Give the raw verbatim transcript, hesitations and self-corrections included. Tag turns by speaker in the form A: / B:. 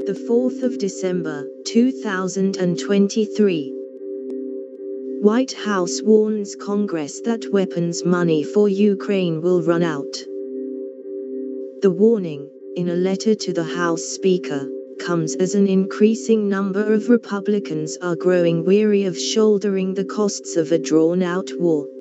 A: the fourth of December, two thousand twenty-three. White House warns Congress that weapons money for Ukraine will run out. The warning, in a letter to the House Speaker, comes as an increasing number of Republicans are growing weary of shouldering the costs of a drawn-out war.